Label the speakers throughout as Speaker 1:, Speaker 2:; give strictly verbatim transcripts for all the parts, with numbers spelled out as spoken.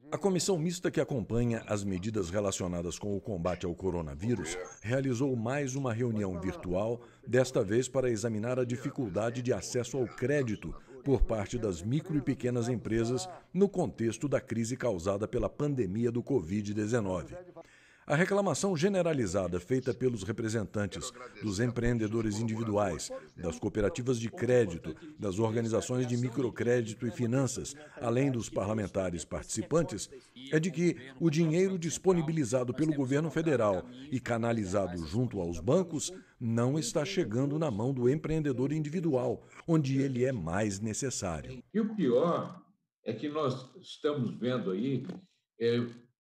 Speaker 1: A comissão mista que acompanha as medidas relacionadas com o combate ao coronavírus realizou mais uma reunião virtual, desta vez para examinar a dificuldade de acesso ao crédito por parte das micro e pequenas empresas no contexto da crise causada pela pandemia do covid dezenove. A reclamação generalizada feita pelos representantes dos empreendedores individuais, das cooperativas de crédito, das organizações de microcrédito e finanças, além dos parlamentares participantes, é de que o dinheiro disponibilizado pelo governo federal e canalizado junto aos bancos não está chegando na mão do empreendedor individual, onde ele é mais necessário.
Speaker 2: E o pior é que nós estamos vendo aí é,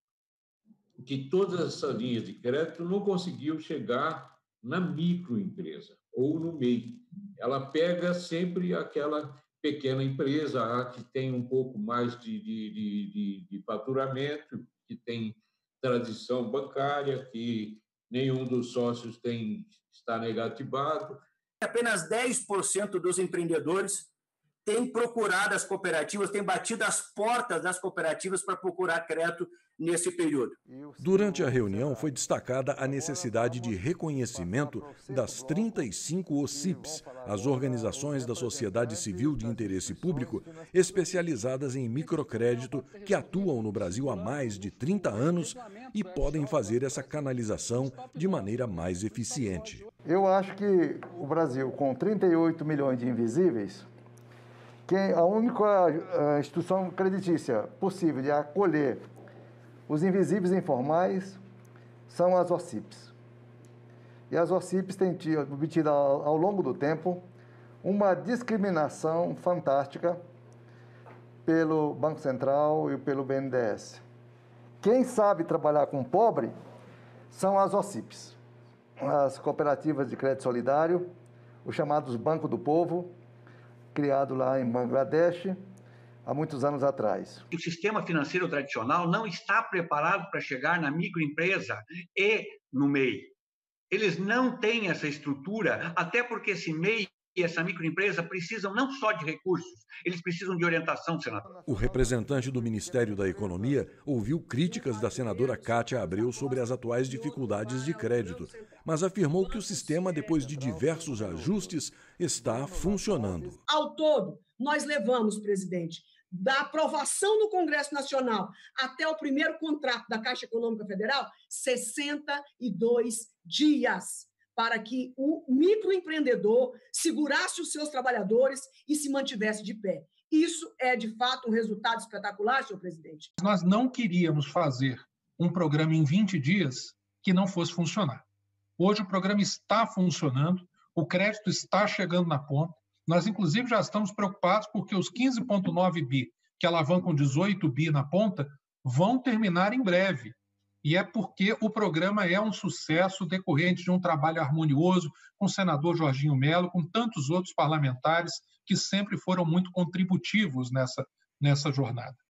Speaker 2: que todas essas linhas de crédito não conseguiu chegar na microempresa ou no M E I. Ela pega sempre aquela pequena empresa a que tem um pouco mais de, de, de, de, de faturamento, que tem tradição bancária, que nenhum dos sócios tem, está negativado.
Speaker 3: Apenas dez por cento dos empreendedores têm procurado as cooperativas, têm batido as portas das cooperativas para procurar crédito nesse período.
Speaker 1: Durante a reunião foi destacada a necessidade de reconhecimento das trinta e cinco O C I Ps, as organizações da sociedade civil de interesse público, especializadas em microcrédito, que atuam no Brasil há mais de trinta anos e podem fazer essa canalização de maneira mais eficiente.
Speaker 4: Eu acho que o Brasil, com trinta e oito milhões de invisíveis, quem, a única instituição creditícia possível de acolher os invisíveis informais são as O C I Ps. E as O C I Ps têm obtido ao, ao longo do tempo uma discriminação fantástica pelo Banco Central e pelo B N D E S. Quem sabe trabalhar com o pobre são as O C I Ps, as cooperativas de crédito solidário, os chamados Banco do Povo, criado lá em Bangladesh há muitos anos atrás.
Speaker 5: O sistema financeiro tradicional não está preparado para chegar na microempresa e no M E I. Eles não têm essa estrutura, até porque esse M E I e essa microempresa precisam não só de recursos, eles precisam de orientação, senador.
Speaker 1: O representante do Ministério da Economia ouviu críticas da senadora Cátia Abreu sobre as atuais dificuldades de crédito, mas afirmou que o sistema, depois de diversos ajustes, está funcionando.
Speaker 6: Ao todo, nós levamos, presidente, da aprovação no Congresso Nacional até o primeiro contrato da Caixa Econômica Federal, sessenta e dois dias. Para que o microempreendedor segurasse os seus trabalhadores e se mantivesse de pé. Isso é, de fato, um resultado espetacular, senhor presidente.
Speaker 7: Nós não queríamos fazer um programa em vinte dias que não fosse funcionar. Hoje o programa está funcionando, o crédito está chegando na ponta. Nós, inclusive, já estamos preocupados porque os quinze vírgula nove bi, que alavancam dezoito bi na ponta, vão terminar em breve. E é porque o programa é um sucesso decorrente de um trabalho harmonioso com o senador Jorginho Melo, com tantos outros parlamentares que sempre foram muito contributivos nessa, nessa jornada.